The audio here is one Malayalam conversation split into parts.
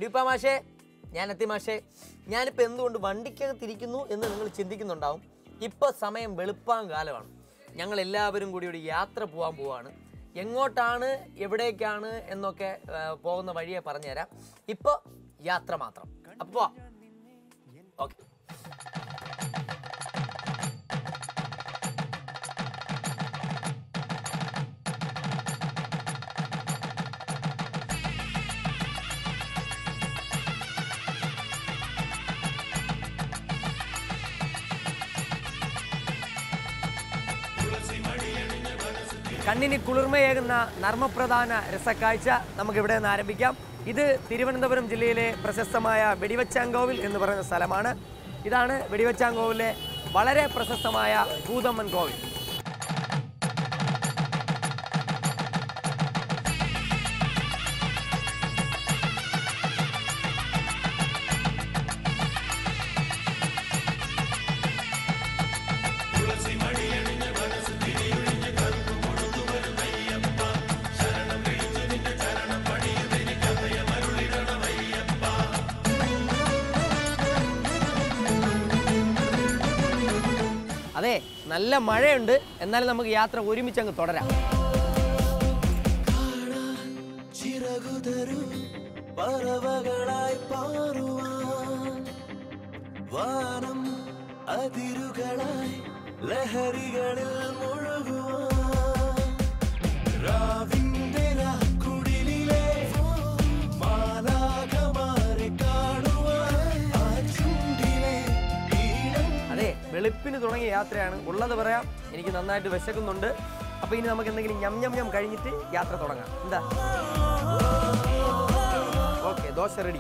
ദീപാ മാഷേ, ഞാനെത്തി മാഷേ. ഞാനിപ്പോൾ എന്തുകൊണ്ട് വണ്ടിക്കകത്തിരിക്കുന്നു എന്ന് നിങ്ങൾ ചിന്തിക്കുന്നുണ്ടാവും. ഇപ്പോൾ സമയം വെളുപ്പാൻ കാലമാണ്. ഞങ്ങൾ എല്ലാവരും കൂടി ഒരു യാത്ര പോകാൻ പോവാണ്. എങ്ങോട്ടാണ്, എവിടേക്കാണ് എന്നൊക്കെ പോകുന്ന വഴിയെ പറഞ്ഞുതരാം. ഇപ്പോൾ യാത്ര മാത്രം. അപ്പോൾ ഓക്കെ. കണ്ണിന് കുളിർമയേകുന്ന നർമ്മപ്രധാന രസക്കാഴ്ച നമുക്കിവിടെ നിന്ന് ആരംഭിക്കാം. ഇത് തിരുവനന്തപുരം ജില്ലയിലെ പ്രശസ്തമായ വെടിവച്ചാങ്കോവിൽ എന്ന് പറയുന്ന സ്ഥലമാണ്. ഇതാണ് വെടിവച്ചാങ്കോവിലെ വളരെ പ്രശസ്തമായ ഭൂതമ്മൻ കോവിൽ. അതെ, നല്ല മഴയുണ്ട്. എന്നാലും നമുക്ക് യാത്ര ഒരുമിച്ച് അങ്ങ് തുടരാം. വെളുപ്പിന് തുടങ്ങിയ യാത്രയാണ്. ഉള്ളത് പറയാം, എനിക്ക് നന്നായിട്ട് വിശക്കുന്നുണ്ട്. അപ്പോൾ ഇനി നമുക്ക് എന്തെങ്കിലും ഞം കഴിഞ്ഞിട്ട് യാത്ര തുടങ്ങാം. എന്താ? Okay, dosa ready.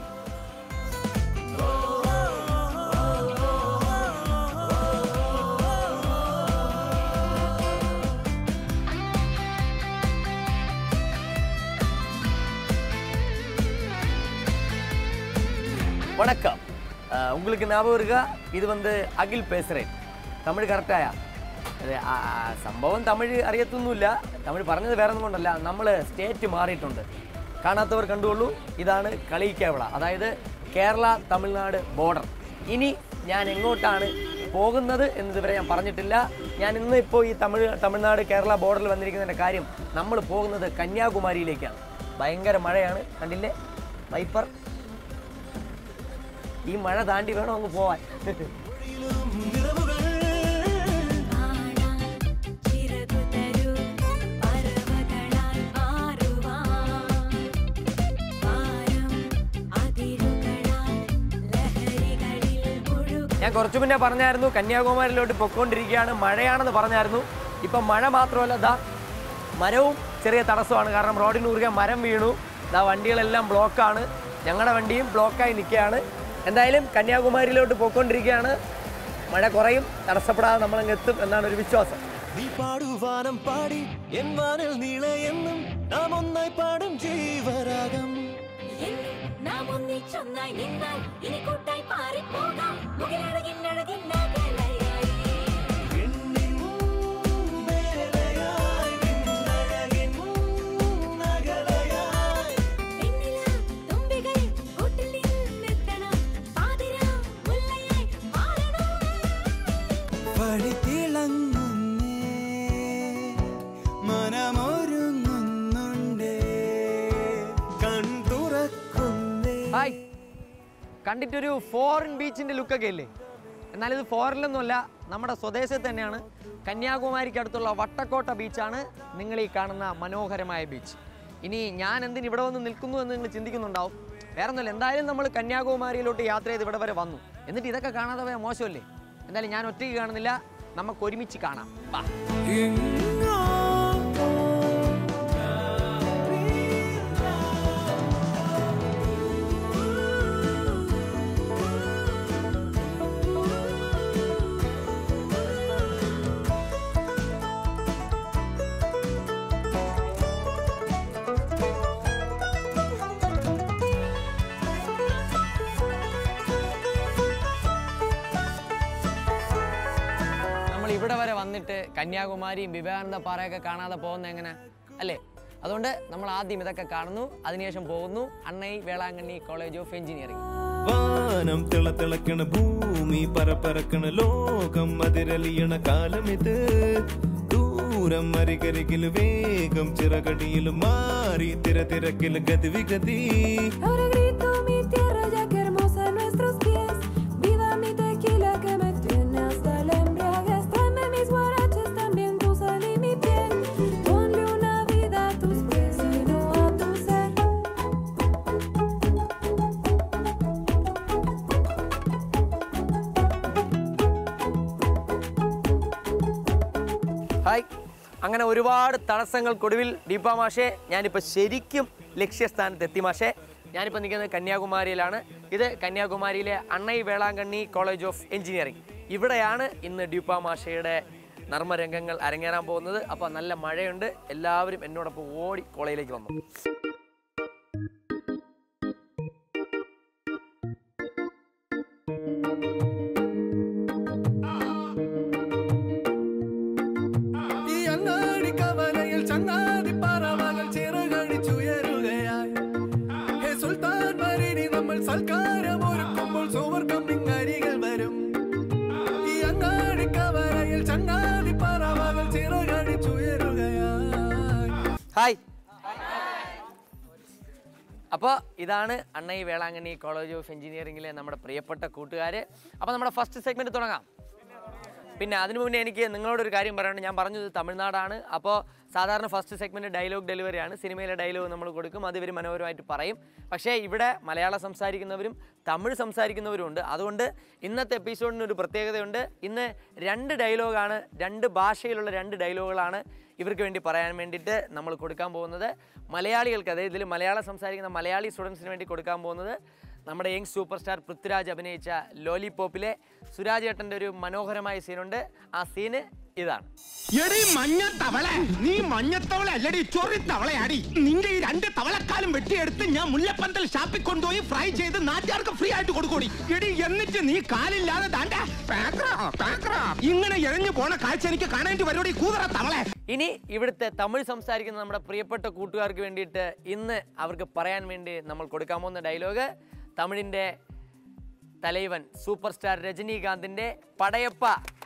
வணக்கம். உங்களுக்கு ஞாபகம் இருக்கா? இது வந்து அகில் பேசுகிறேன். தமிழ் கரெக்டாயா? സംഭവം തമിഴ് അറിയത്തൊന്നുമില്ല. തമിഴ് പറഞ്ഞത് വേറെ ഒന്നും കൊണ്ടല്ല, നമ്മൾ സ്റ്റേറ്റ് മാറിയിട്ടുണ്ട്. കാണാത്തവർ കണ്ടുകൊള്ളൂ. ഇതാണ് കളിയിക്കാവിള, അതായത് കേരള തമിഴ്നാട് ബോർഡർ. ഇനി ഞാൻ എങ്ങോട്ടാണ് പോകുന്നത് എന്നിതുവരെ ഞാൻ പറഞ്ഞിട്ടില്ല. ഞാൻ ഇന്ന് ഇപ്പോൾ ഈ തമിഴ്നാട് കേരള ബോർഡറിൽ വന്നിരിക്കുന്നതിൻ്റെ കാര്യം, നമ്മൾ പോകുന്നത് കന്യാകുമാരിയിലേക്കാണ്. ഭയങ്കര മഴയാണ്, കണ്ടില്ലേ വൈപ്പർ. ഈ മഴ താണ്ടി വേണം അങ്ങ് പോവാൻ. ഞാൻ കുറച്ചു മുന്നേ പറഞ്ഞായിരുന്നു കന്യാകുമാരിയിലോട്ട് പൊയ്ക്കൊണ്ടിരിക്കുകയാണ്, മഴയാണെന്ന് പറഞ്ഞായിരുന്നു. ഇപ്പം മഴ മാത്രമല്ല, ദാ മരവും ചെറിയ തടസ്സമാണ്. കാരണം റോഡിന് കുറുകെ മരം വീണു. ദാ വണ്ടികളെല്ലാം ബ്ലോക്കാണ്. ഞങ്ങളുടെ വണ്ടിയും ബ്ലോക്കായി നിൽക്കുകയാണ്. എന്തായാലും കന്യാകുമാരിയിലോട്ട് പോയിക്കൊണ്ടിരിക്കുകയാണ്. മഴ കുറയും, തടസ്സപ്പെടാതെ നമ്മളങ്ങ് എത്തും എന്നാണ് ഒരു വിശ്വാസം. നീ പാടുവാനം പാടി എൻ വാനിൽ നീളയെന്നും നാം ഒന്നായി പാടും ജീവരാഗം. നാം ഒന്നിച്ചൊന്നായി നിന്നാൽ ഇനി കൂട്ടായി പാറിപ്പോകാം. മുകിലഴകിൻ അഴകിൻ നഗലയായി ഹായ്, കണ്ടിട്ടൊരു ഫോറിൻ ബീച്ചിൻ്റെ ലുക്കൊക്കെ ഇല്ലേ? എന്നാലിത് ഫോറിലൊന്നുമല്ല, നമ്മുടെ സ്വദേശത്ത് തന്നെയാണ്. കന്യാകുമാരിക്ക് അടുത്തുള്ള വട്ടക്കോട്ട ബീച്ചാണ് നിങ്ങൾ ഈ കാണുന്ന മനോഹരമായ ബീച്ച്. ഇനി ഞാൻ എന്തിന് ഇവിടെ വന്ന് നിൽക്കുന്നു എന്ന് നിങ്ങൾ ചിന്തിക്കുന്നുണ്ടാവും. വേറെ ഒന്നുമില്ല, എന്തായാലും നമ്മൾ കന്യാകുമാരിയിലോട്ട് യാത്ര ചെയ്ത് ഇവിടെ വരെ വന്നു. എന്നിട്ട് ഇതൊക്കെ കാണാതെ പോയാൽ മോശമല്ലേ? എന്തായാലും ഞാൻ ഒറ്റയ്ക്ക് കാണുന്നില്ല, നമുക്ക് ഒരുമിച്ച് കാണാം. വാ. ഇവിടെ വരെ വന്നിട്ട് കന്യാകുമാരിയും വിവേകാനന്ദ പാറയൊക്കെ കാണാതെ പോകുന്ന എങ്ങനെ അല്ലേ? അതുകൊണ്ട് നമ്മൾ ആദ്യം ഇതൊക്കെ കാണുന്നു, അതിനുശേഷം പോകുന്നു Annai Velankanni College of Engineering. വാനം തിളത്തിളക്കണ ഭൂമി പരപ്പരക്കണ ലോകം അതിരലിയണ കാലമിത്. ദൂരം അരികരികില് വേഗം ചിറകടിയിലും മാറി തിരക്കില് ഗതിവിഗതി. ഹായ്, അങ്ങനെ ഒരുപാട് തടസ്സങ്ങൾക്കൊടുവിൽ ദീപ മാഷേ ഞാനിപ്പോൾ ശരിക്കും ലക്ഷ്യസ്ഥാനത്തെത്തി മാഷേ. ഞാനിപ്പോൾ നിൽക്കുന്നത് കന്യാകുമാരിയിലാണ്. ഇത് കന്യാകുമാരിയിലെ Annai Velankanni College of Engineering. ഇവിടെയാണ് ഇന്ന് ദീപ മാഷയുടെ നർമ്മരംഗങ്ങൾ അരങ്ങേറാൻ പോകുന്നത്. അപ്പോൾ നല്ല മഴയുണ്ട്, എല്ലാവരും എന്നോടൊപ്പം ഓടി കോളേജിലേക്ക് വന്നു. ഹായ്, അപ്പോൾ ഇതാണ് അണ്ണൈ വേളാങ്കണ്ണി കോളേജ് ഓഫ് എഞ്ചിനീയറിംഗിലെ നമ്മുടെ പ്രിയപ്പെട്ട കൂട്ടുകാർ. അപ്പോൾ നമ്മുടെ ഫസ്റ്റ് സെഗ്മെൻറ്റ് തുടങ്ങാം. പിന്നെ അതിനു മുന്നേ എനിക്ക് നിങ്ങളോടൊരു കാര്യം പറയാനുണ്ട്. ഞാൻ പറഞ്ഞത് തമിഴ്നാടാണ്. അപ്പോൾ സാധാരണ ഫസ്റ്റ് സെഗ്മെൻറ്റ് ഡയലോഗ് ഡെലിവറിയാണ്. സിനിമയിലെ ഡയലോഗ് നമ്മൾ കൊടുക്കും, അത് ഇവർ മനോഹരമായിട്ട് പറയും. പക്ഷേ ഇവിടെ മലയാളം സംസാരിക്കുന്നവരും തമിഴ് സംസാരിക്കുന്നവരും ഉണ്ട്. അതുകൊണ്ട് ഇന്നത്തെ എപ്പിസോഡിന് ഒരു പ്രത്യേകതയുണ്ട്. ഇന്ന് 2 ഡയലോഗാണ്, 2 ഭാഷയിലുള്ള 2 ഡയലോഗുകളാണ് ഇവർക്ക് വേണ്ടി പറയാൻ വേണ്ടിയിട്ട് നമ്മൾ കൊടുക്കാൻ പോകുന്നത്. മലയാളികൾക്ക്, അതായത് ഇതിൽ മലയാളം സംസാരിക്കുന്ന മലയാളി സ്റ്റുഡൻസിന് വേണ്ടി കൊടുക്കാൻ പോകുന്നത് നമ്മുടെ യങ് സൂപ്പർ സ്റ്റാർ പൃഥ്വിരാജ് അഭിനയിച്ച ലോലിപോപ്പിലെ സുരാജ് ഏട്ടൻ്റെ ഒരു മനോഹരമായ സീനുണ്ട്. ആ സീന് ഇതാണ്. എടി മഞ്ഞത്തവളെ, നീ മഞ്ഞത്തവളെ അല്ലടി, ചൊറിത്തവളയാടി. നിന്റെ ഈ 2 തവളക്കാലും വെട്ടിയെടുത്ത് ഞാൻ മുല്ലപ്പന്തൽ ഷാപ്പിൽ കൊണ്ടുപോയി ഫ്രൈ ചെയ്ത് നാട്ടുകാർക്ക് ഫ്രീ ആയിട്ട് കൊടുക്കൂടി. എടി എന്നിട്ട് നീ കാലില്ലാതെ ഇങ്ങനെ എഴഞ്ഞു പോണ കാഴ്ച എനിക്ക് കാണേണ്ടി വരോടി കൂതറ തവളെ. ഇനി ഇവിടുത്തെ തമിഴ് സംസാരിക്കുന്ന നമ്മുടെ പ്രിയപ്പെട്ട കൂട്ടുകാർക്ക് വേണ്ടിയിട്ട് ഇന്ന് അവർക്ക് പറയാൻ വേണ്ടി നമ്മൾ കൊടുക്കാൻ പോകുന്ന ഡയലോഗ് തമിഴിൻ്റെ തലൈവൻ സൂപ്പർ സ്റ്റാർ രജനീകാന്തിൻ്റെ പടയപ്പ.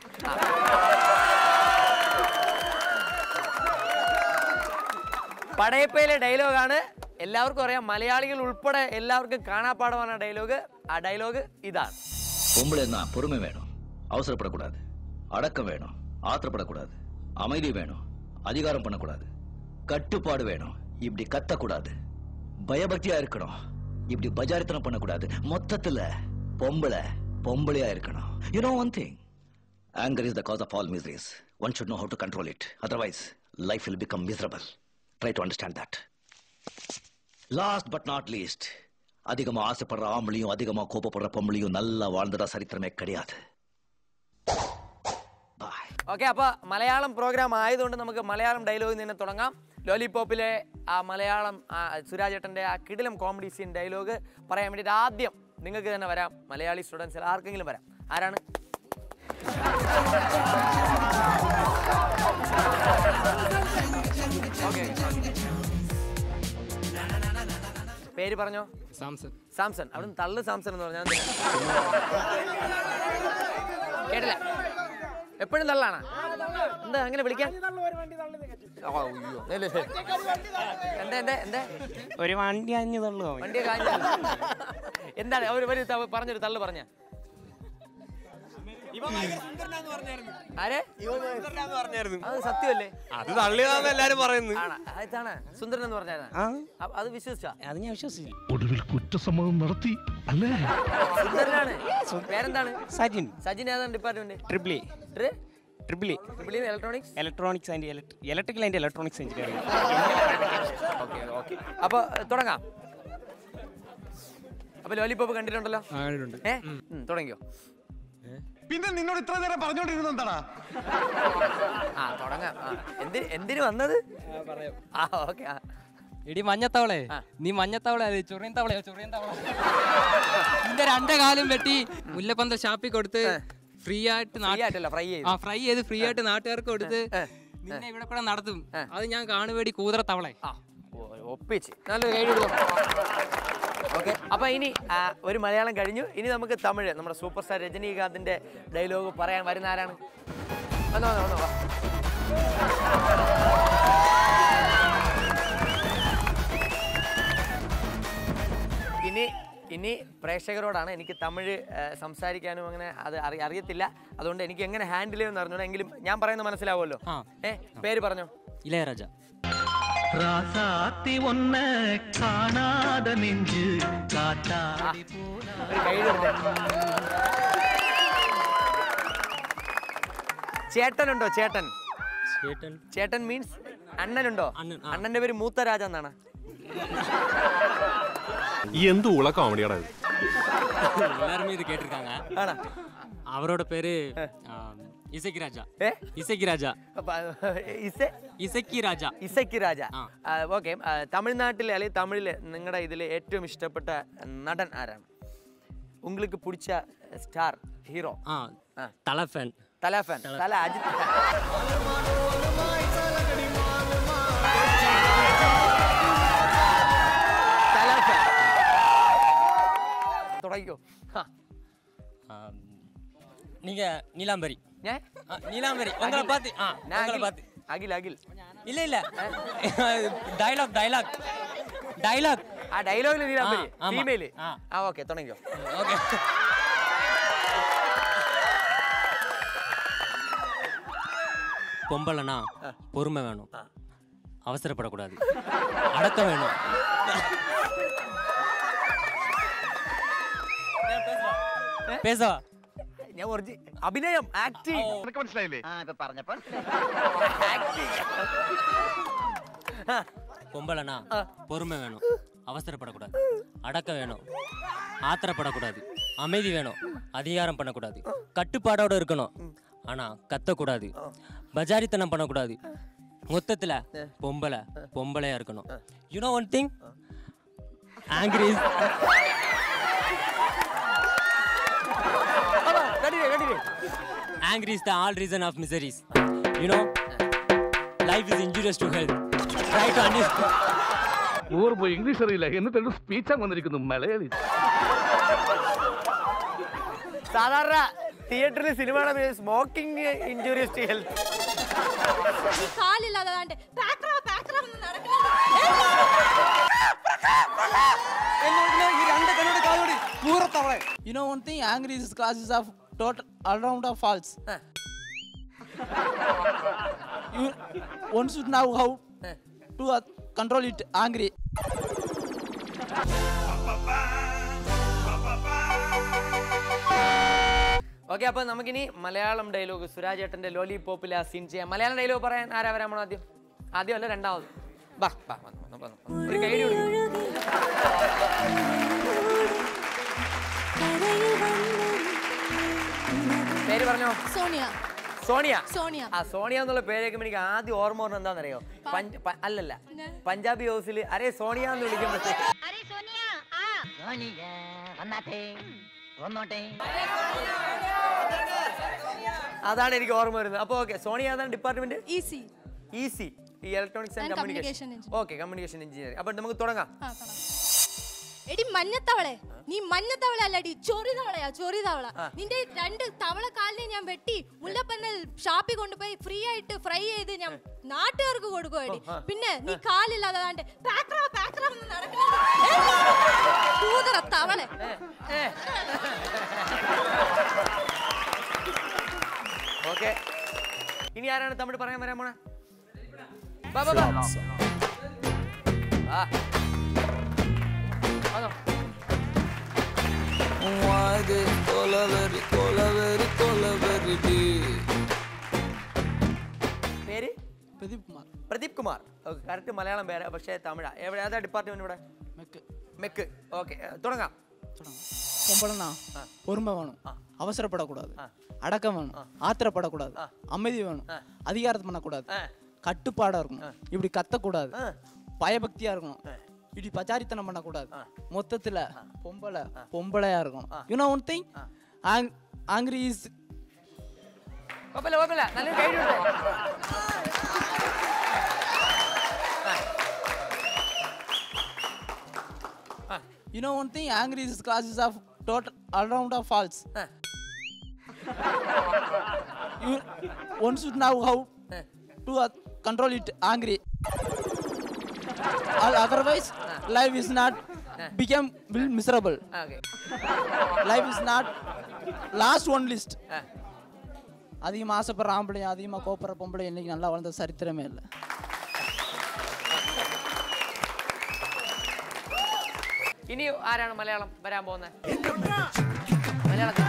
പടയപ്പയിലെ ഡയലോഗാണ്. എല്ലാവർക്കും അറിയാം, മലയാളികൾ ഉൾപ്പെടെ എല്ലാവർക്കും കാണാപ്പാടമാണ് ഡയലോഗ്. ആ ഡയലോഗ് ഇതാണ്. பொம்பளைன்னா பொறுமை வேணும், அவசரப்படக்கூடாது, அடக்கம் வேணும், ஆத்திரப்படக்கூடாது, அமைதி வேணும், அதிகாரம் பண்ணக்கூடாது, கட்டுப்பாடு வேணும், இப்படி கத்தக்கூடாது, பயபக்தியா இருக்கணும், இப்படி பஜாரித்தனம் பண்ணக்கூடாது. மொத்தத்துல பொம்பளையா இருக்கணும். You know one thing, anger is the cause of all miseries. One should know how to control it, otherwise life will become miserable. Try to understand that. Last but not least, அதிகமா ஆசைப்படுற ஆம்பளையும் அதிகமா கோபப்படுற பொம்பளையும் நல்லா வாழ்ந்ததா சரித்திரமே கிடையாது. ഓക്കെ, അപ്പോൾ മലയാളം പ്രോഗ്രാം ആയതുകൊണ്ട് നമുക്ക് മലയാളം ഡയലോഗിൽ നിന്ന് തുടങ്ങാം. ലോലിപോപ്പിലെ ആ മലയാളം സുരാജ് ഏട്ടൻ്റെ ആ കിടിലം കോമഡി സീൻ ഡയലോഗ് പറയാൻ വേണ്ടിയിട്ട് ആദ്യം നിങ്ങൾക്ക് തന്നെ വരാം. മലയാളി സ്റ്റുഡൻസിൽ ആർക്കെങ്കിലും വരാം. ആരാണ്? ഓക്കെ, പേര് പറഞ്ഞോ. സാംസൺ. അവിടുന്ന് തള്ളു സാംസൺ എന്ന് പറഞ്ഞാൽ കേട്ടില്ല. എപ്പോഴും തള്ളാണ്. എന്താ അങ്ങനെ വിളിക്കാൻ? ഒരു വണ്ടി അഞ്ഞു തള്ളു. വണ്ടിയെ എന്താണ് അവർ പറഞ്ഞൊരു തള്ളു പറഞ്ഞ? ആരെ? അത് സത്യമല്ലേ? അത് തള്ളിയതാന്ന് എല്ലാരും പറയുന്നു. അതാണ് സുന്ദരൻ എന്ന് പറഞ്ഞായിരുന്നു. അത് വിശ്വസിച്ചാ? അത് ഞാൻ വിശ്വസിച്ചു. ഒടുവിൽ കുറ്റസമ്മതം നടത്തി അല്ലേ? സുന്ദരനാണ്. പേരെന്താണ്? സജിൻ. സജിൻ ഏതാണ് department? Triple electronics and electrical and electronics engineering. Okay, അപ്പൊ തുടങ്ങാം. അപ്പൊ ലോലിപോപ്പ് കണ്ടിട്ടുണ്ടല്ലോ? തുടങ്ങിയോ? പിന്നെ നിന്നോട് ഇത്ര നേരം പറഞ്ഞോണ്ടിരുന്ന എന്താടാ? തുടങ്ങാം. എന്തിനു വന്നത്? ഓക്കെ. എടി മഞ്ഞത്തവളെ, നീ മഞ്ഞത്തവള ചൊറിയൻ തവളയോ? നിന്റെ 2 കാലും വെട്ടി മുല്ലപ്പന്തൽ ഷാപ്പിൽ കൊടുത്ത് ഫ്രീ ആയിട്ട് ഫ്രൈ ചെയ്ത് ഫ്രീ ആയിട്ട് നാട്ടുകാർക്ക് കൊടുത്ത് നിന്നെ ഇവിടെ കൂടെ നടത്തും അത് ഞാൻ കാണുവേടി കൂതറ തവളെ. ഒപ്പിച്ച് നല്ലൊരു കൈ കൊടുക്കും. ഓക്കെ, അപ്പൊ ഇനി ഒരു മലയാളം കഴിഞ്ഞു. ഇനി നമുക്ക് തമിഴ്. നമ്മുടെ സൂപ്പർ സ്റ്റാർ രജനീകാന്തിന്റെ ഡയലോഗ് പറയാൻ വരുന്ന ആരാണ്? വന്നോ വന്നോ വന്നോ. ഇനി പ്രേക്ഷകരോടാണ്. എനിക്ക് തമിഴ് സംസാരിക്കാനും അങ്ങനെ അത് അറിയത്തില്ല. അതുകൊണ്ട് എനിക്ക് എങ്ങനെ ഹാൻഡിൽ ചെയ്യുമെന്ന് അറിഞ്ഞോളൂ. എങ്കിലും ഞാൻ പറയുന്നത് മനസ്സിലാവുമല്ലോ. പേര് പറഞ്ഞോ. ഇളയരാജ. ചേട്ടനുണ്ടോ? ചേട്ടൻ ചേട്ടൻ ചേട്ടൻ മീൻസ് അണ്ണനുണ്ടോ? അണ്ണന്റെ പേര് മൂത്ത രാജ എന്നാണ്. എന്ത് ഉള്ള കോമഡിയാടാ ഇത്? எல்லாருமே இது கேட்டிருக்காங்க. அவரோட பேரு இசக்கி ராஜா. இசக்கி ராஜா. இசக்கி ராജ. ഇസക്കി രാജ. ഓക്കെ, തമിഴ്നാട്ടിലെ അല്ലെങ്കിൽ തമിഴില് നിങ്ങളുടെ ഇതിൽ ഏറ്റവും ഇഷ്ടപ്പെട്ട നടൻ ആരാണ്? உங்களுக்கு பிடிச்ச star hero? Thala fan. Thala fan. Thala Ajith. തുടങ്ങിക്കോ. நீங்க நீலாம்பரி. நீலாம்பரி. உங்களை பார்த்து അഖിൽ. അഖിൽ இல்ல இல்ல டயலாக் டயலாக் டயலாக். ആ ഡയലോഗിൽ നീലാമ്പരി ഫീമെയിൽ. ഓക്കെ, തുടങ്ങിക്കോ. ஓகே. பொம்பளைனா பொறுமை வேணும், அவசரப்படக்கூடாது, அடக்கம் வேணும். பேசவா? ഞാൻ അഭിനയം ആക്ടിങ് മനസ്സിലായില്ലേ? பொம்பளைனா பொறுமை வேணும், அவசரப்படக்கூடாது, அடக்கம் வேணும், ஆத்திரப்படக்கூடாது, அமைதி வேணும், அதிகாரம் பண்ணக்கூடாது, கட்டுப்பாடோட இருக்கணும், ஆனா கத்தக்கூடாது, பஜாரித்தனம் பண்ணக்கூடாது, மொத்தத்துல பொம்பளையா இருக்கணும். You know one thing, angry Angry is the all reason of miseries. You know, life is injurious to health. Try to understand. ഊർ പോയി ഇംഗ്ലീഷ് അറിയില്ല എന്നിട്ട് സ്പീച്ച് വന്നിരിക്കുന്നു മലയാളി. സാധാരണ തിയേറ്ററിൽ സിനിമയുടെ സ്മോക്കിംഗ് ഇൻജൂറിയസ് ടു ഹെൽത്ത്. കാലില്ലാതെ You know one thing, angry is classes of total all-round of faults. One should know how to control it angry. Okay, അപ്പൊ നമുക്കിനി മലയാളം ഡയലോഗ് സുരാജ് ഏട്ടന്റെ ലോലിപോപ്പിലെ ആ സീൻ ചെയ്യാം. മലയാളം ഡയലോഗ് പറയാൻ ആരാ വരാമോ? ആദ്യം അല്ല രണ്ടാമത്? ഒരു കൈഡി പേര് പറഞ്ഞോ. സോണിയ. സോണിയ. സോണിയ. ആ സോണിയ എന്നുള്ള പേര് കേൾക്കുമ്പോൾ എനിക്ക് ആദ്യം ഓർമ്മ വന്നത് എന്താണെന്നറിയോ? അല്ലല്ല, പഞ്ചാബി ഹൗസിൽ അരേ സോണിയ എന്ന് വിളിക്കുമ്പോഴത്തേക്ക് അതാണ് എനിക്ക് ഓർമ്മ വരുന്നത്. അപ്പൊ ഓക്കെ, സോണിയ അതാണ് ഡിപ്പാർട്ട്മെന്റ്? ഈസി, ഈ electronics and communication. Okay, communication engineering. അപ്പൊ നമുക്ക് തുടങ്ങാം. എടി മഞ്ഞത്തവളെ, നീ മഞ്ഞത്തവള അല്ലടി, ചൊറി തവളയാ, ചൊറി തവള. നിന്റെ 2 തവള കാലിനെ ഞാൻ വെട്ടി മുല്ലപ്പന്നൽ ഷാപ്പിൽ കൊണ്ടുപോയി ഫ്രീ ആയിട്ട് ഫ്രൈ ചെയ്ത് ഞാൻ നാട്ടുകാർക്ക് കൊടുക്കുവാടി. പിന്നെ നീ കാലില്ലാതെ കൂതറ തവളെ. ഓക്കെ, ഇനി ആരാണ് തമിഴ് പറയാൻ വരാൻ പോണേ? പേര്? പ്രദീപ് കുമാർ. കറക്റ്റ് മലയാളം പേര്, പക്ഷേ തമിഴ. ഏതാ ഡിപ്പാർട്ട്മെന്റ് ഇവിടെ? മെക്ക്. ഓക്കെ, തുടങ്ങാം. பொம்பளைனா பொறுமை வேணும், அவசரப்படக்கூடாது, அடக்கம் வேணும், ஆத்திரப்படக்கூடாது, அமைதி வேணும், அதிகாரம் பண்ணக்கூடாது, கட்டுப்பாடா இருக்கணும், இப்படி கத்தக்கூடாது, பயபக்தியா இருக்கணும், இப்படி பச்சாரித்தனம் பண்ணக்கூடாது, மொத்தத்துல பொம்பளையா இருக்கணும். You know one thing, angry is നല്ല You know one thing, angry is classes of total all-round of false. One should know how to control it angry. Otherwise, life is not become miserable. Okay. Life is not last one list. அதிகமாக ஆசைப்படுற ஆம்பளையும் அதிகமாக கோப்பற பொம்பளையும் இன்னைக்கு நல்லா வளர்ந்த சரித்திரமே இல்லை. ഇനി ആരാണ് മലയാളം വരാൻ പോകുന്നത്? മലയാളത്തിൽ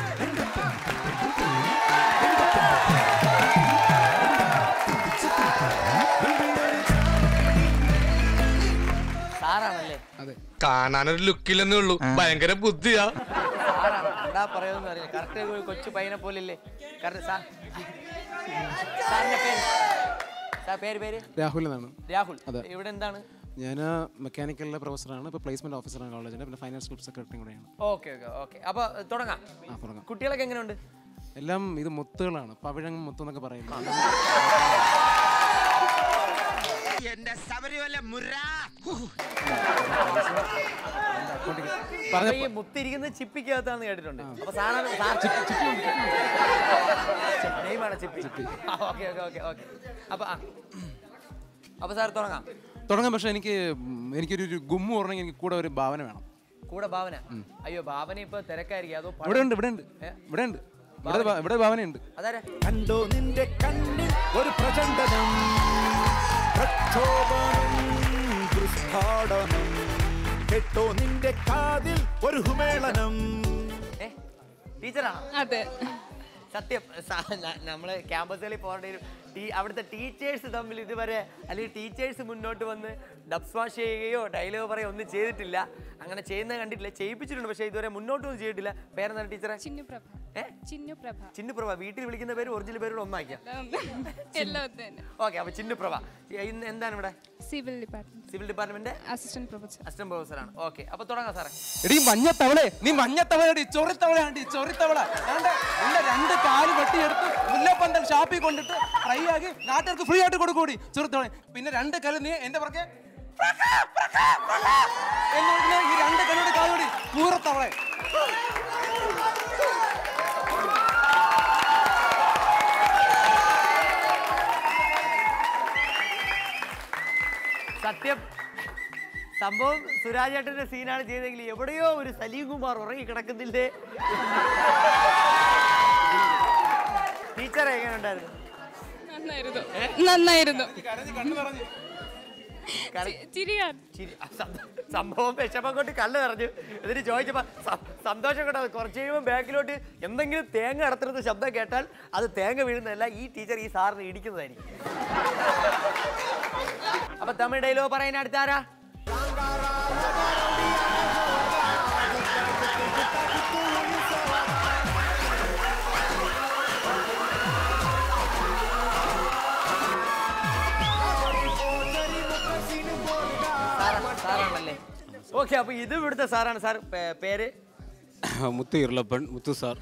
സാറാണല്ലേ? അതെ, കാണാനൊരു ലുക്കില്ലെന്നേ ഉള്ളൂ, ഭയങ്കര ബുദ്ധിയാ. സാറാണ്, എന്താ പറയുമെന്ന് അറിയില്ല. കറക്റ്റ് കൊച്ചു പയ്യനെ പോലില്ലേ? കറക്റ്റ് സാറിന്റെ പേര്? സാർ പേര്? രാഹുൽ എന്നാണ്. രാഹുൽ. ഇവിടെ എന്താണ്? ഞാൻ മെക്കാനിക്കലിലെ പ്രൊഫസറാണ്, ഇപ്പോൾ പ്ലേസ്മെന്റ് ഓഫീസറാണ് കോളേജിന്റെ, പിന്നെ ഫൈനാൻസ് ഗ്രൂപ്പ് സെക്രട്ടറിയും കൂടെയാണ്. ഓക്കെ. അപ്പോൾ തുടങ്ങാം. കുട്ടികളൊക്കെ എങ്ങനെയുണ്ട്? എല്ലാം ഇത് മുത്തുകളാണ്, പവിഴം മുത്ത് എന്നൊക്കെ പറയുന്നത്. ഈ മുത്തിരിക്കുന്നത് ചിപ്പിക്കകത്താന്ന് കേട്ടിട്ടുണ്ട്. അപ്പൊ നെയ്മാണ് ചിപ്പി. ഓക്കെ. അപ്പൊ സാർ തുടങ്ങാം. പക്ഷെ എനിക്കൊരു ഗുമ്മു പറഞ്ഞെങ്കിൽ എനിക്ക് കൂടെ ഒരു ഭാവന വേണം. കൂടെ ഭാവന? അയ്യോ, ഭാവന ഇപ്പൊ തിരക്കായിരിക്കും. അതോ ഇവിടെ ഭാവനയുണ്ട്. അതാരെ? കണ്ടോ നിന്റെ കണ്ണിൽ ഒരു പ്രചണ്ഡനം, പ്രക്ഷോഭനം, ദുസ്ഫോടനം, കേട്ടോ നിന്റെ കാതിൽ ഒരു ഹുമേളനം. ടീച്ചറാണോ? അതെ. സത്യം, നമ്മള് ക്യാമ്പസുകളിൽ പോകേണ്ടി അവിടുത്തെ ടീച്ചേഴ്സ് തമ്മിൽ ഇതുവരെ, അല്ലെങ്കിൽ ടീച്ചേഴ്സ് മുന്നോട്ട് വന്ന് ഡബ്സ്മാഷ് ചെയ്യുകയോ ഡയലോഗ് പറയുകയോ ഒന്നും ചെയ്തിട്ടില്ല. അങ്ങനെ ചെയ്യുന്നത് കണ്ടിട്ടില്ല. ചെയ്യിപ്പിച്ചിട്ടുണ്ട്, പക്ഷേ ഇതുവരെ മുന്നോട്ടൊന്നും ചെയ്തിട്ടില്ല. പേരെന്താണ് ടീച്ചറെ? ചിന്നുപ്രഭ. വീട്ടിൽ വിളിക്കുന്ന പേര് ഒറിജിനൽ പേരോട് ഒന്നാക്കിയ? ഓക്കെ. അപ്പൊ ചിന്നുപ്രഭ ഇന്ന് എന്താണ് ഇവിടെ? സിവിൽ ഡിപ്പാർട്ട്മെന്റ് അസിസ്റ്റന്റ് പ്രൊഫസറാണ്. ഓക്കെ, അപ്പൊ തുടങ്ങാം സാറേ. എടീ മഞ്ഞത്തവളെ, നീ മഞ്ഞത്തവളടി, ചൊറിത്തവള. രണ്ട് കാല് വെട്ടിയെടുത്ത് മുല്ലപ്പന്തൽ ഷാപ്പിൽ കൊണ്ടിട്ട് ഫ്രൈ ആക്കി നാട്ടുകാർക്ക് ഫ്രീ ആയിട്ട് കൊടുക്കൂടി ചൊറിത്തവളെ. പിന്നെ രണ്ട് കല്ല് നീ എന്റെ പുറകെ ഈ രണ്ട് കല്ലോട് കാലോടി കൂറത്തവളെ. സത്യം, സംഭവം സുരാജേട്ടന്റെ സീനാണ് ചെയ്തെങ്കിൽ എവിടെയോ ഒരു സലീം കുമാർ ഉറങ്ങി കിടക്കുന്നില്ലേ? ടീച്ചർ എങ്ങനെ ഉണ്ടായിരുന്നു? നന്നായിരുന്നു. സംഭവം വിഷമം കൊണ്ട് കല്ല് നിറഞ്ഞു. എന്നിട്ട് ചോദിച്ചപ്പോ സന്തോഷം കൊണ്ട് കുറച്ച് കഴിയുമ്പോൾ ബാക്കിലോട്ട് എന്തെങ്കിലും തേങ്ങ അടത്തുന്നത് ശബ്ദം കേട്ടാൽ അത് തേങ്ങ വീഴുന്നതല്ല, ഈ ടീച്ചർ ഈ സാറിന് ഇടിക്കുന്നതായിരിക്കും. അപ്പൊ തമിഴ് ഡയലോഗ് പറയാൻ അടുത്താരാ? സാറാണല്ലേ? ഓക്കെ, അപ്പൊ ഇത് ഇവിടുത്തെ സാറാണ്. സാർ പേര്? Muthu Irlappan. Muthu sir.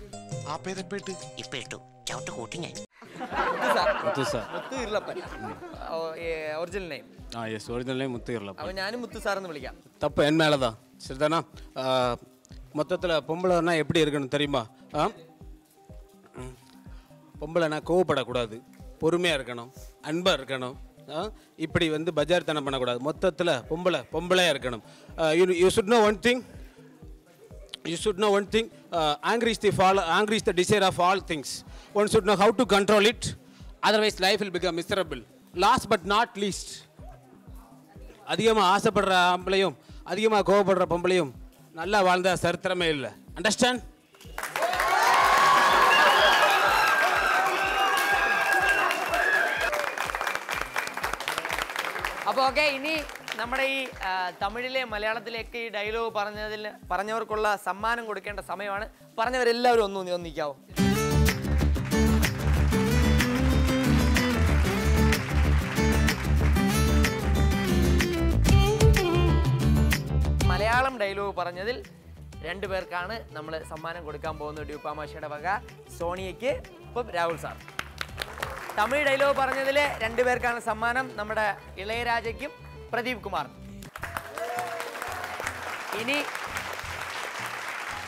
Muthu Irlappan original name? Original name Muthu Irlappan. അപ്പൊ ഞാനും മുത്തു സാർ എന്ന് വിളിക്കാം. தப்பு என் மேலே தான், சரிதானா? மொத்தத்தில் பொம்பளைன்னா எப்படி இருக்கணும் தெரியுமா? பொம்பளைனா கோவப்படக்கூடாது, பொறுமையாக இருக்கணும், அன்பாக இருக்கணும், இப்படி வந்து பஜார்த்தனம் பண்ணக்கூடாது. மொத்தத்தில் பொம்பளையாக இருக்கணும். You should know one thing. Anger is the desire of all things. One should know how to control it, otherwise life will become miserable. Last but not least, அதிகமாக ஆசைப்படுற ஆம்பளையும் அதிகமாக கோவப்படுற பொம்பளையும் நல்லா வாழ்ந்த சரித்திரமே இல்லை. அண்டர்ஸ்டாண்ட்? അപ്പോൾ ഓക്കെ, ഇനി നമ്മുടെ ഈ തമിഴിലെ മലയാളത്തിലേക്ക് ഈ ഡയലോഗ് പറഞ്ഞവർക്കുള്ള സമ്മാനം കൊടുക്കേണ്ട സമയമാണ്. പറഞ്ഞവരെല്ലാവരും ഒന്ന് നിൽക്കാവോ? മലയാളം ഡയലോഗ് പറഞ്ഞതിൽ 2 പേർക്കാണ് നമ്മൾ സമ്മാനം കൊടുക്കാൻ പോകുന്നത്. ഡ്യൂപ്പാമാഷയുടെ വക സോണിയയ്ക്ക്, ഇപ്പം രാഹുൽ സാർ. തമിഴ് ഡയലോഗ് പറഞ്ഞതിൽ 2 പേർക്കാണ് സമ്മാനം, നമ്മുടെ ഇളയരാജയ്ക്കും പ്രദീപ് കുമാർ. ഇനി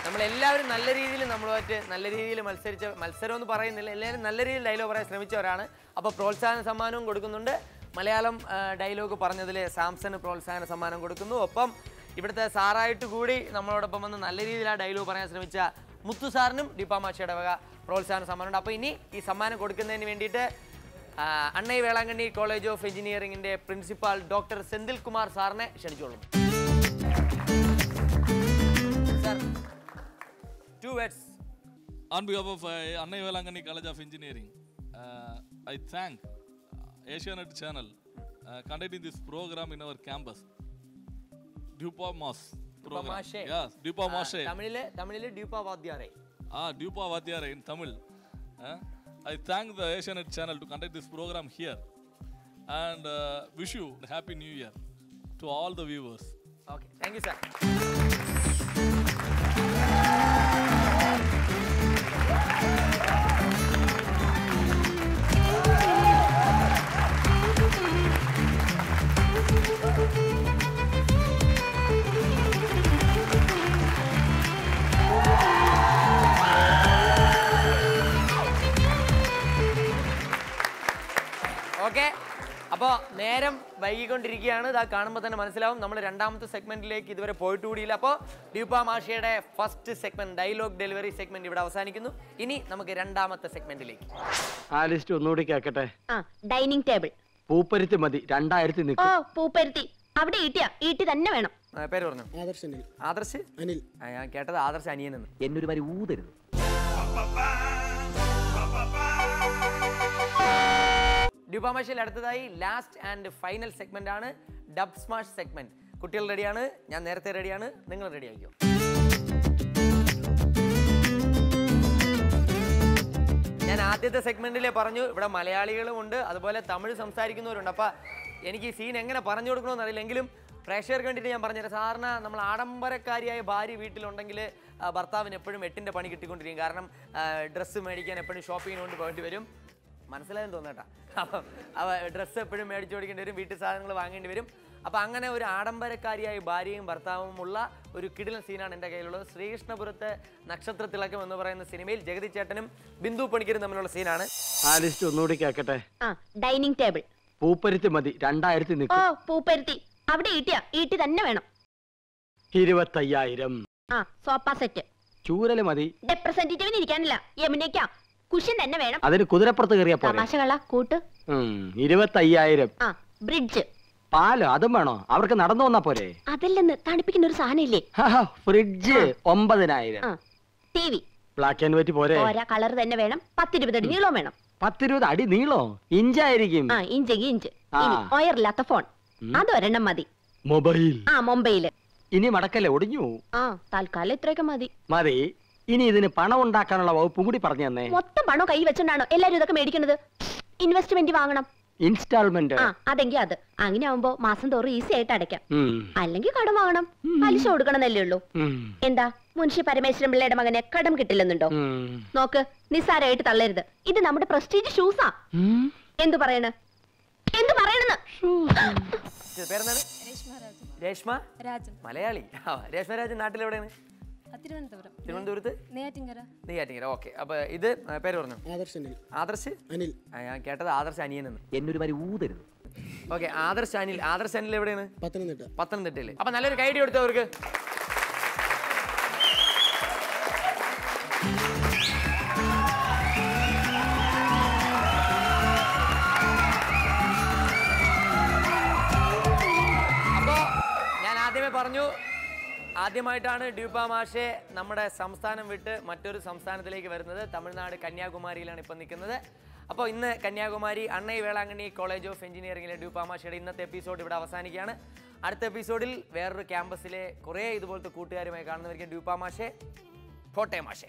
നമ്മളെല്ലാവരും നല്ല രീതിയിൽ നമ്മളുമായിട്ട് നല്ല രീതിയിൽ മത്സരം എന്ന് പറയുന്നില്ല, എല്ലാവരും നല്ല രീതിയിൽ ഡയലോഗ് പറയാൻ ശ്രമിച്ചവരാണ്. അപ്പോൾ പ്രോത്സാഹന സമ്മാനവും കൊടുക്കുന്നുണ്ട്. മലയാളം ഡയലോഗ് പറഞ്ഞതിൽ സാംസന് പ്രോത്സാഹന സമ്മാനം കൊടുക്കുന്നു. ഒപ്പം ഇവിടുത്തെ സാറായിട്ട് കൂടി നമ്മളോടൊപ്പം വന്ന് നല്ല രീതിയിൽ ആ ഡയലോഗ് പറയാൻ ശ്രമിച്ച മുത്തു സാറിനും ദീപാ മാഷിയുടെ വക പ്രോത്സാഹന സമ്മാനമുണ്ട്. അപ്പോൾ ഇനി ഈ സമ്മാനം കൊടുക്കുന്നതിന് വേണ്ടിയിട്ട് അണ്ണൈ വേളാങ്കണ്ണി കോളേജ് ഓഫ് എഞ്ചിനീയറിംഗിൻ്റെ പ്രിൻസിപ്പാൾ ഡോക്ടർ സെന്തിൽ കുമാർ സാറിനെ ക്ഷണിച്ചോളും. Sir, 2 words. On behalf of Annai Velangani College of Engineering, I thank Asianet Channel conducting this program in our campus. Dupa Mas program. Yes, Dupa Mashe. Tamil Dupa Vadyare. Dupa Vadyare in Tamil. I thank the Asianet Channel to conduct this program here, and wish you a happy new year to all the viewers. Okay, thank you, sir. Okay, അപ്പോൾ നേരം വൈകിക്കൊണ്ടിരിക്കുകയാണ്. ഇതാ കാണുമ്പോൾ തന്നെ മനസ്സിലാവും നമ്മൾ രണ്ടാമത്തെ സെഗ്മെന്റിലേക്ക് ഇതുവരെ പോയിട്ട് കൂടിയില്ല. അപ്പോൾ ദീപാ മാഷിയുടെ first segment dialogue delivery segment ഇവിടെ അവസാനിക്കുന്നു. ഇനി നമുക്ക് രണ്ടാമത്തെ സെഗ്മെന്റിലേക്ക്. ആ ലിസ്റ്റ് ഒന്നുകൂടി കേൾക്കട്ടെ. ഡൈനിങ് ടേബിൾ പൂപ്പരുത്തി മതി, 2000 നിൽക്കും. പൂപ്പരുത്തി അവിടെ ഈട്ടി തന്നെ വേണം. പേര് പറഞ്ഞു. ആദർശ് അനിൽ. ഞാൻ കേട്ടത് ആദർശ് അനിയൻ എന്ന്. എന്നൊരു മാതിരി ഊതരുത്. ദീപാ മാഷിൽ അടുത്തതായി ലാസ്റ്റ് ആൻഡ് ഫൈനൽ സെഗ്മെന്റ് ആണ് ഡബ് സ്മാഷ് സെഗ്മെന്റ്. കുട്ടികൾ റെഡിയാണ്, ഞാൻ നേരത്തെ റെഡിയാണ്, നിങ്ങൾ റെഡി ആയിക്കോ. ഞാൻ ആദ്യത്തെ സെഗ്മെന്റിലെ പറഞ്ഞു ഇവിടെ മലയാളികളും ഉണ്ട്, അതുപോലെ തമിഴ് സംസാരിക്കുന്നവരുണ്ട്. അപ്പം എനിക്ക് ഈ സീൻ എങ്ങനെ പറഞ്ഞു കൊടുക്കണമെന്ന് അറിയില്ലെങ്കിലും പ്രേക്ഷകർക്ക് വേണ്ടിയിട്ട് ഞാൻ പറഞ്ഞുതരാം. സാധാരണ നമ്മൾ ആഡംബരക്കാരിയായ ഭാര്യ വീട്ടിലുണ്ടെങ്കിൽ ഭർത്താവിന് എപ്പോഴും 8ന്റെ പണി കിട്ടിക്കൊണ്ടിരിക്കും. കാരണം ഡ്രസ്സ് മേടിക്കാൻ എപ്പോഴും ഷോപ്പിങ്ങിന് കൊണ്ട് പോയിട്ട് വരും. മനസ്സിലായെന്ന് തോന്നേട്ടാ. അപ്പം ഡ്രസ്സ് എപ്പോഴും മേടിച്ചു കൊടുക്കേണ്ടി വരും, വീട്ടു സാധനങ്ങൾ വാങ്ങേണ്ടി വരും. അപ്പം അങ്ങനെ ഒരു ആഡംബരക്കാരിയായ ഭാര്യയും ഭർത്താവും ഉള്ള ഒരു കിടിലൻ സീനാണ് എൻ്റെ കയ്യിലുള്ളത്. ശ്രീകൃഷ്ണപുരത്തെ നക്ഷത്രത്തിളക്കം എന്ന് പറയുന്ന സിനിമയിൽ ജഗതി ചേട്ടനും ബിന്ദു പണിക്കരും തമ്മിലുള്ള സീനാണ്. ആ ലിസ്റ്റ് ഒന്നുകൂടി കേൾക്കട്ടെ. ഡൈനിങ് ടേബിൾ പൂപ്പരുത്തി മതി, 2000 നിൽക്കും. പൂപ്പരുത്തി അവിടെ ഈട്ടി തന്നെ വേണം. 25000. Sofa set. ചൂരല് മതി. റെപ്രസെന്റേറ്റീവിന് ഇരിക്കാനില്ല, യമുനയ്ക്കാ. കുഷ്യൻ തന്നെ വേണം. അതിന് കുതിരപ്പുറത്ത് കയറിയാ പോലെ. തമാശകള കൂട്ട്. 25000. ബ്രിഡ്ജ്. പാലോ അതും വേണോ? അവർക്ക് നടന്നു വന്നാ പോരെ? അതല്ലെന്ന് തണുപ്പിക്കുന്ന ഒരു സാധനം ഇല്ലേ? Fridge 9000. TV. Black and white പോരെ? ഓരോ കളർ തന്നെ വേണം. 10-20 അടി നീളം വേണം. 10-20 അടി നീളോ? ഇഞ്ചായിരിക്കും. ഇഞ്ച്. വയറില്ലാത്ത ഫോൺ അതൊരെണ്ണം മതി. മൊബൈൽ. ഇനി മടക്കല്ലേ, ഒടിഞ്ഞു. തൽക്കാലം ഇത്രയൊക്കെ മതി. ഇനി ഇതിന് പണം ഉണ്ടാക്കാനുള്ള വകുപ്പും കൂടി പറഞ്ഞു തന്നെ. മൊത്തം പണം കൈ വെച്ചോണ്ടാണോ എല്ലാരും ഇതൊക്കെ മേടിക്കുന്നത്? ഇൻവെസ്റ്റ്മെന്റ് വാങ്ങണം. ഇൻസ്റ്റാൾമെന്റ്. അതെങ്കിൽ അത് അങ്ങനെ ആവുമ്പോ മാസം തോറും ഈസി ആയിട്ട് അടയ്ക്കാം. അല്ലെങ്കിൽ കടം വാങ്ങണം, പലിശ കൊടുക്കണമെന്നല്ലേ ഉള്ളൂ. എന്താ മുൻഷി പരമേശ്വരൻ പിള്ളയുടെ മകനെ കടം കിട്ടില്ലെന്നുണ്ടോ? നോക്ക്, നിസ്സാരമായിട്ട് തള്ളരുത്. ഇത് നമ്മുടെ പ്രസ്റ്റീജ് ഷൂസാ. എന്തു പറയണെന്ന് രേഷ്മ മലയാളി. രേഷ്മ രാജൻ നാട്ടിലെവിടെയാണ്? തിരുവനന്തപുരത്ത് നെയ്യാറ്റിങ്കര. ഓക്കെ, അപ്പൊ ഇത് പേര് പറഞ്ഞു. ആദർശ് അനിൽ. ഞാൻ കേട്ടത് ആദർശ് അനിയൻ എന്ന്. എന്നൊരു മാതിരി ഊതരുത്. ഓക്കെ, ആദർശ് അനിൽ. ആദർശ് അനിൽ എവിടെയാണ്? പത്തനംതിട്ടയില്. അപ്പൊ നല്ലൊരു കൈഡി കൊടുത്തു അവർക്ക്. അപ്പോ ഞാൻ ആദ്യമേ പറഞ്ഞു, ആദ്യമായിട്ടാണ് ഡ്യൂപാ മാഷെ നമ്മുടെ സംസ്ഥാനം വിട്ട് മറ്റൊരു സംസ്ഥാനത്തിലേക്ക് വരുന്നത്. തമിഴ്നാട് കന്യാകുമാരിയിലാണ് ഇപ്പം നിൽക്കുന്നത്. അപ്പോൾ ഇന്ന് കന്യാകുമാരി അണ്ണൈ വേളാങ്കണ്ണി കോളേജ് ഓഫ് എഞ്ചിനീയറിംഗിലെ ഡ്യൂപാ മാഷയുടെ ഇന്നത്തെ എപ്പിസോഡ് ഇവിടെ അവസാനിക്കുകയാണ്. അടുത്ത എപ്പിസോഡിൽ വേറൊരു ക്യാമ്പസിലെ കുറേ ഇതുപോലത്തെ കൂട്ടുകാരുമായി കാണുന്നവർക്ക് ഡ്യൂപാ മാഷെ, കോട്ടയം മാഷെ.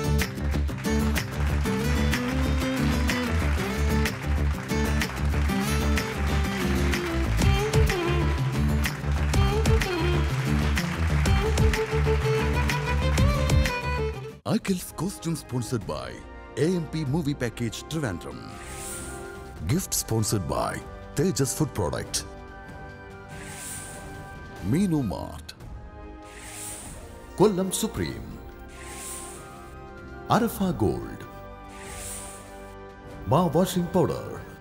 Akhil's costume sponsored by AMP Movie Package Trivandrum. Gift sponsored by Tejas Food Product. Minu Mart. Kollam Supreme. Arafa Gold. Ma Washing Powder.